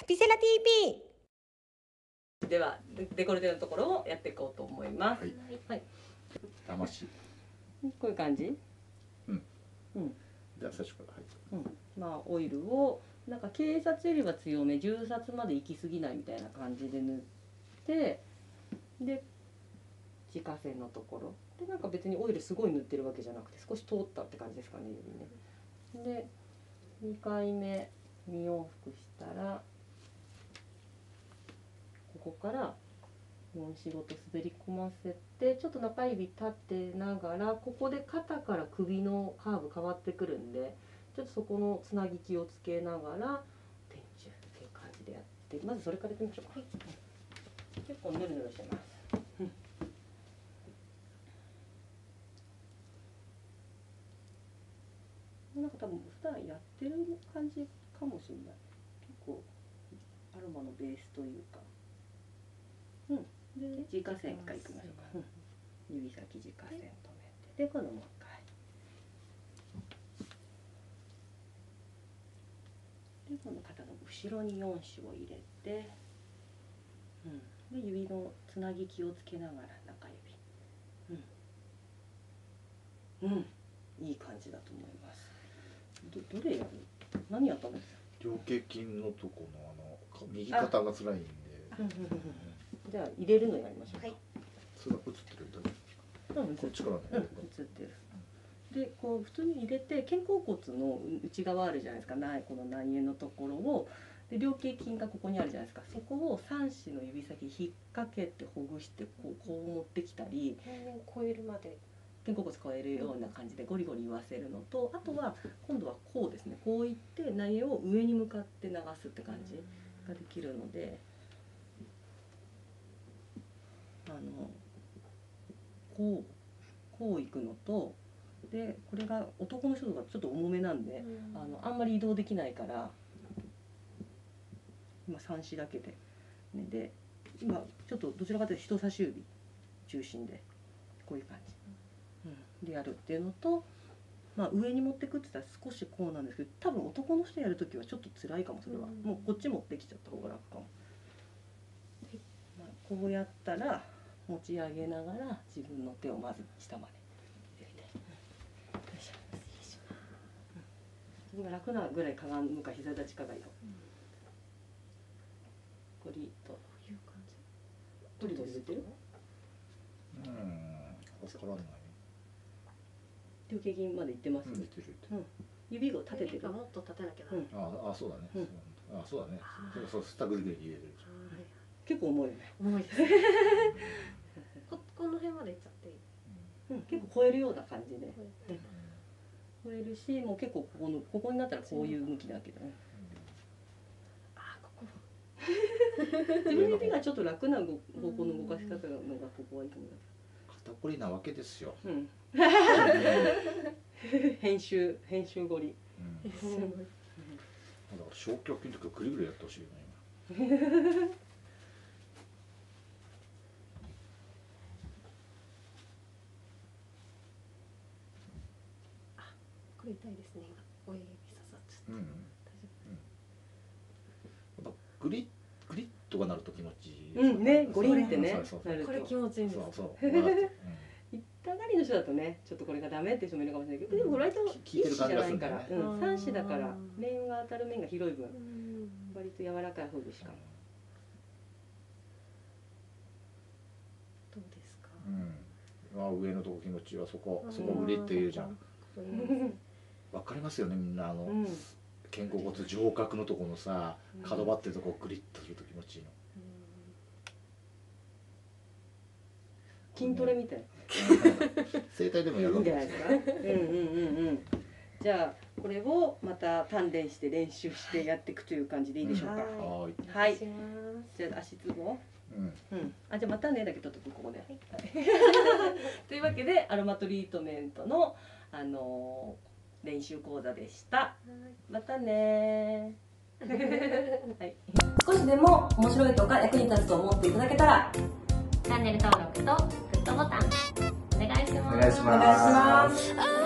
ピセラ TV。 ではデコルテのところをやっていこうと思います。はい。 魂。 こういう感じ。 うん。 うん。 じゃあ最初から入って。 うん。まあオイルをなんか警察よりは強め、銃殺まで行き過ぎないみたいな感じで塗って、で自家製のところでなんか別にオイルすごい塗ってるわけじゃなくて少し通ったって感じですかね、指ね。で2回目2往復したらここから4、4、5と滑り込ませて、ちょっと中指立てながら、ここで肩から首のカーブ変わってくるんで、ちょっとそこのつなぎ気をつけながら天中っていう感じでやって、まずそれからやってみましょうか。結構ヌルヌルしてます。なんか多分普段やってる感じかもしれない。結構アロマのベースというか。で自家線からいきましょうか。指先自家線止めて、で今度もう一回。で今度肩の後ろに4種を入れて、で指のつなぎ気をつけながら中指。いい感じだと思います。どれやる？何やったんですか？ 両頸筋のとこの右肩が辛いんで。 じゃあ入れるのやりましょうか。 それが映ってるだけ。こっちからね。 映ってる。でこう普通に入れて肩甲骨の内側あるじゃないですか。この内縁のところをで両頸筋がここにあるじゃないですか。そこを3指の指先引っ掛けてほぐしてこう持ってきたり、 超えるまで。 肩甲骨超えるような感じでゴリゴリ言わせるのと、あとは今度はこうですね。こういって内縁を上に向かって流すって感じができるので。こういくのと、でこれが男の人とかちょっと重めなんで、あんまり移動できないから今3指だけで、ね、で今ちょっとどちらかというと人差し指中心でこういう感じ、でやるっていうのと、上に持ってくって言ったら少しこうなんですけど、多分男の人やるときはちょっと辛いかも。それはもうこっち持ってきちゃった方が楽かも。こうやったら持ち上げながら自分の手をまず下まで入れて、自分が楽なぐらいかがむか膝立ちかがいいの。ゴリッという感じ。ドリドリ出てる？ わからない。 両頸筋までいってます。指を立ててる。 もっと立てなきゃな。 そうだね。そうだね。そうスタグリグリ入れてる。 結構重いよね。 重いです。この辺までいっちゃっていい？ 結構超えるような感じで。超えるし、もう結構ここになったらこういう向きだけどね。 ここ。 自分の指がちょっと楽な方向の動かし方のがここはいいと思います。 肩こりなわけですよ。 編集ゴリ。 だから小胸筋とかグリグリやってほしいよね今。 これ痛いですね。親指刺さっちゃった。 やっぱグリッとかなると気持ちいい。 ね、ゴリンってね。 これ気持ちいいんです。 痛がりの人だとね、ちょっとこれがダメって人もいるかもしれないけど、でも割と一指じゃないから、3指だから面が当たる面が広い分、割と柔らかい方でしかも。 どうですか？ 上のとこ気持ちいいわ。そこグリッと言うじゃん。わかりますよね、みんな肩甲骨上角のとこのさ、角張ってるとこグリッとすると気持ちいいの。 筋トレみたい。 整体でもやるんじゃないですか。 じゃあこれをまた鍛錬して練習してやっていくという感じでいいでしょうか。はい。じゃあ足つぼ。じゃあまたねだけ取っとくここで。というわけでアロマトリートメントの練習講座でした。またね。少しでも面白いとか役に立つと思っていただけたらチャンネル登録とグッドボタンお願いします。 お願いします。